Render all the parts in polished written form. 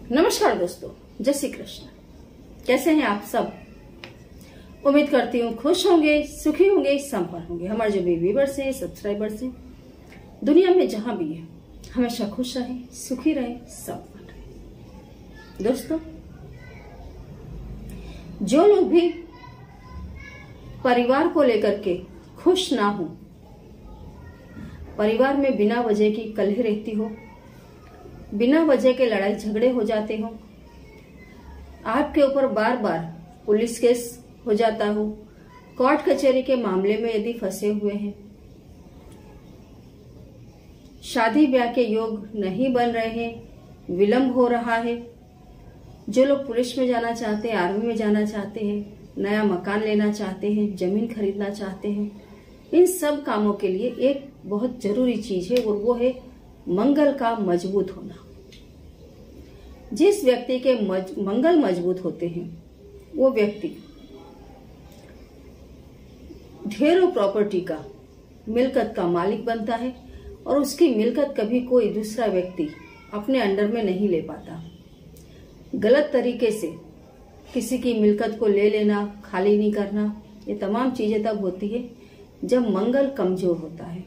नमस्कार दोस्तों, जय श्री कृष्ण। कैसे हैं आप सब? उम्मीद करती हूँ खुश होंगे, सुखी होंगे, संपन्न होंगे। हमारे जो भी व्यूअर्स हैं, सब्सक्राइबर्स हैं, दुनिया में जहां भी है, हमेशा खुश रहे, सुखी रहे, संपन्न रहे। दोस्तों, जो लोग भी परिवार को लेकर के खुश ना हो, परिवार में बिना वजह की कलह रहती हो, बिना वजह के लड़ाई झगड़े हो जाते हो, आपके ऊपर बार बार पुलिस केस हो जाता हो, कोर्ट कचहरी के मामले में यदि फंसे हुए हैं, शादी ब्याह के योग नहीं बन रहे हैं, विलंब हो रहा है, जो लोग पुलिस में जाना चाहते हैं, आर्मी में जाना चाहते हैं, नया मकान लेना चाहते हैं, जमीन खरीदना चाहते हैं, इन सब कामों के लिए एक बहुत जरूरी चीज है और वो है मंगल का मजबूत होना। जिस व्यक्ति के मंगल मजबूत होते हैं, वो व्यक्ति ढेरों प्रॉपर्टी का, मिल्कत का मालिक बनता है और उसकी मिल्कत कभी कोई दूसरा व्यक्ति अपने अंडर में नहीं ले पाता। गलत तरीके से किसी की मिल्कत को ले लेना, खाली नहीं करना, ये तमाम चीजें तब होती है जब मंगल कमजोर होता है।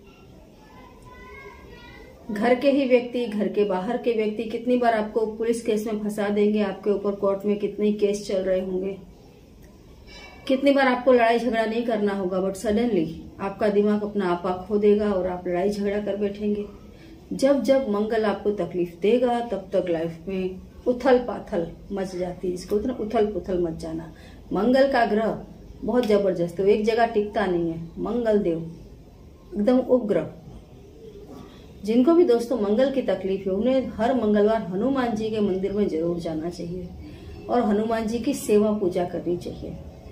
घर के ही व्यक्ति, घर के बाहर के व्यक्ति कितनी बार आपको पुलिस केस में फंसा देंगे, आपके ऊपर कोर्ट में कितने केस चल रहे होंगे, कितनी बार आपको लड़ाई झगड़ा नहीं करना होगा, बट सडनली आपका दिमाग अपना आपा खो देगा और आप लड़ाई झगड़ा कर बैठेंगे। जब जब मंगल आपको तकलीफ देगा, तब तक लाइफ में उथल पाथल मच जाती है। इसको उथल पुथल मच जाना। मंगल का ग्रह बहुत जबरदस्त है, एक जगह टिकता नहीं है। मंगल देव एकदम उग्र। जिनको भी दोस्तों मंगल की तकलीफ है, उन्हें हर मंगलवार हनुमान जी के मंदिर में जरूर जाना चाहिए और हनुमान जी की सेवा पूजा करनी चाहिए।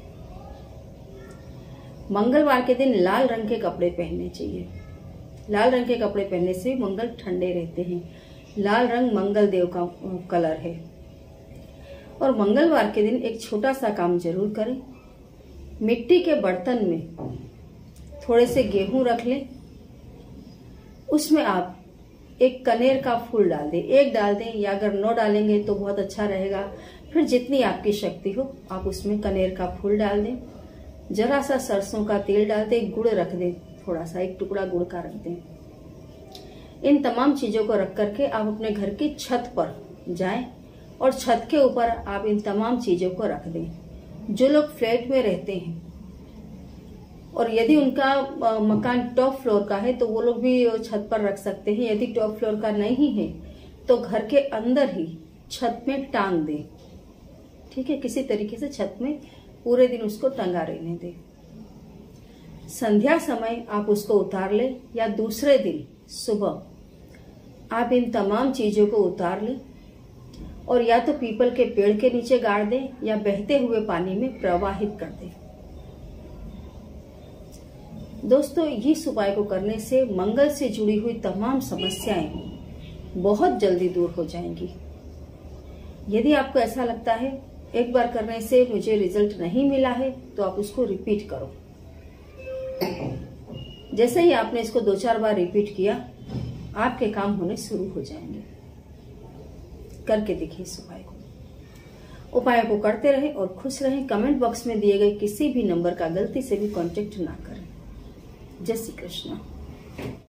मंगलवार के दिन लाल रंग के कपड़े पहनने चाहिए। लाल रंग के कपड़े पहनने से मंगल ठंडे रहते हैं। लाल रंग मंगल देव का कलर है। और मंगलवार के दिन एक छोटा सा काम जरूर करें। मिट्टी के बर्तन में थोड़े से गेहूं रख लें, उसमें आप एक कनेर का फूल डाल दें। एक डाल दें, या अगर 9 डालेंगे तो बहुत अच्छा रहेगा। फिर जितनी आपकी शक्ति हो आप उसमें कनेर का फूल डाल दें। जरा सा सरसों का तेल डाल दें, गुड़ रख दें, थोड़ा सा एक टुकड़ा गुड़ का रख दें। इन तमाम चीजों को रख करके आप अपने घर की छत पर जाएं और छत के ऊपर आप इन तमाम चीजों को रख दें। जो लोग फ्लैट में रहते हैं और यदि उनका मकान टॉप फ्लोर का है तो वो लोग भी छत पर रख सकते हैं। यदि टॉप फ्लोर का नहीं है तो घर के अंदर ही छत में टांग दें। ठीक है, किसी तरीके से छत में पूरे दिन उसको टंगा रहने दें। संध्या समय आप उसको उतार लें या दूसरे दिन सुबह आप इन तमाम चीजों को उतार लें और या तो पीपल के पेड़ के नीचे गाड़ दें या बहते हुए पानी में प्रवाहित कर दें। दोस्तों, इस उपाय को करने से मंगल से जुड़ी हुई तमाम समस्याएं बहुत जल्दी दूर हो जाएंगी। यदि आपको ऐसा लगता है एक बार करने से मुझे रिजल्ट नहीं मिला है, तो आप उसको रिपीट करो। जैसे ही आपने इसको 2-4 बार रिपीट किया, आपके काम होने शुरू हो जाएंगे। करके देखिए इस उपाय को करते रहें और खुश रहें। कमेंट बॉक्स में दिए गए किसी भी नंबर का गलती से भी कांटेक्ट ना करें। जय श्री कृष्ण।